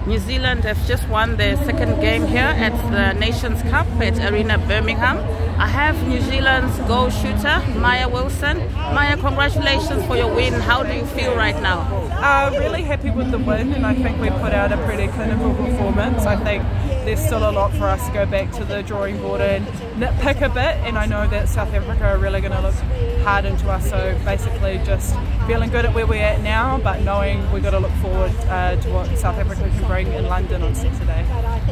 New Zealand have just won their second game here at the Nations Cup at Arena Birmingham. I have New Zealand's goal shooter, Maya Wilson. Maya, congratulations for your win. How do you feel right now? Really happy with the win, and I think we put out a pretty clinical performance. I think there's still a lot for us to go back to the drawing board and nitpick a bit, and I know that South Africa are really going to look hard into us, so basically just feeling good at where we're at now, but knowing we've got to look forward to what South Africa can bring in London on Saturday.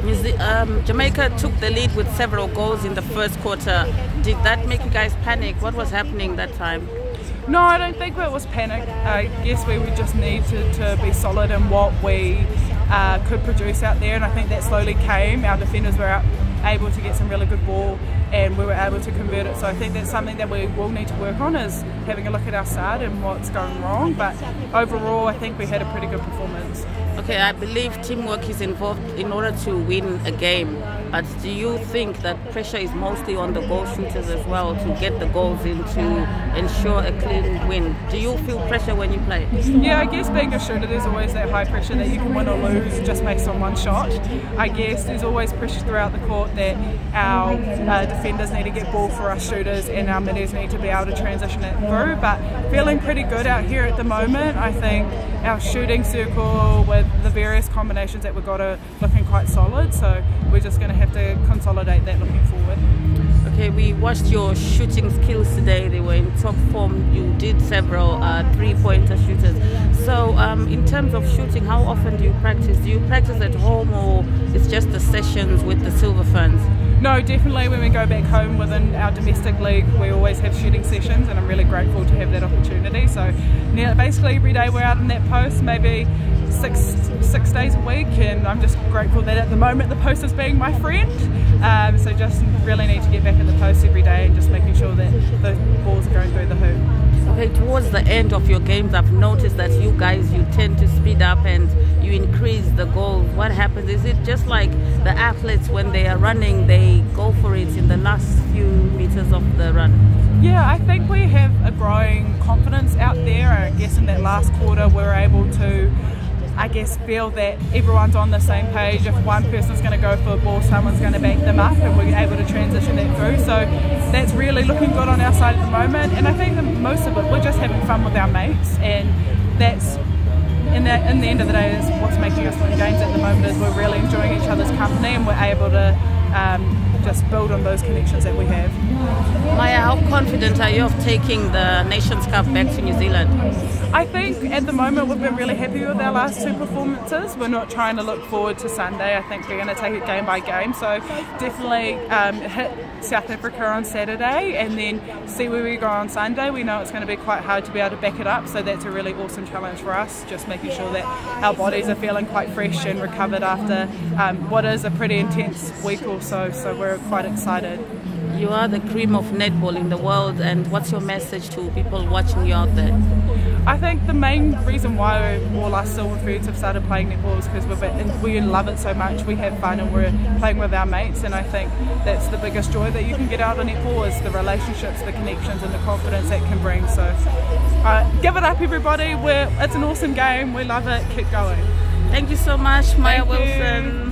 Jamaica took the lead with several goals in the first quarter. Did that make you guys panic? What was happening that time? No, I don't think it was panic. I guess we would just need to be solid in what we could produce out there, and I think that slowly came. Our defenders were able to get some really good ball and we were able to convert it, so I think that's something that we will need to work on, is having a look at our side and what's going wrong, but overall I think we had a pretty good performance. Okay, I believe teamwork is involved in order to win a game, but do you think that pressure is mostly on the goal shooters as well to get the goals in to ensure a clean win? Do you feel pressure when you play? Yeah, I guess being a shooter there's always that high pressure that you can win or lose just based on one shot. I guess there's always pressure throughout the court that our defenders need to get ball for us shooters and our middies need to be able to transition it through, but feeling pretty good out here at the moment. I think our shooting circle with the various combinations that we've got are looking quite solid, so we're just going to have to consolidate that looking forward. Okay, we watched your shooting skills today. They were in top form. You did several three-pointer shooters. So in terms of shooting, how often do you practice? Do you practice at home or it's just the sessions with the Silver Ferns? No, definitely when we go back home within our domestic league we always have shooting sessions, and I'm really grateful to have that opportunity. So basically every day we're out in that post, maybe six days a week, and I'm just grateful that at the moment the post is being my friend. So just really need to get back at the post every day and just making sure that the balls are going through the hoop. Okay, towards the end of your games I've noticed that you guys, you tend to speed up and you increase the goals. What happens? Is it just like the athletes when they are running, they go for it in the last few meters of the run? Yeah, I think we have a growing confidence out there. I guess in that last quarter we're able to feel that everyone's on the same page. If one person's going to go for a ball, someone's going to back them up, and we're able to transition that through. So that's really looking good on our side at the moment, and I think that most of it we're just having fun with our mates, and that's in the end of the day is what's making us win games at the moment, is we're really enjoying each other's company and we're able to just build on those connections that we have. Maya, how confident are you of taking the Nations Cup back to New Zealand? I think at the moment we've been really happy with our last two performances. We're not trying to look forward to Sunday. I think we're going to take it game by game. So definitely hit South Africa on Saturday and then see where we go on Sunday. We know it's going to be quite hard to be able to back it up, so that's a really awesome challenge for us, just making sure that our bodies are feeling quite fresh and recovered after what is a pretty intense week or so. So we're quite excited. You are the cream of netball in the world, and what's your message to people watching you out there? I think the main reason why all us Silver Ferns have started playing netball is because we love it so much. We have fun and we're playing with our mates, and I think that's the biggest joy that you can get out of netball, is the relationships, the connections and the confidence that can bring. So give it up everybody, it's an awesome game, we love it, keep going. Thank you so much, Maya Wilson.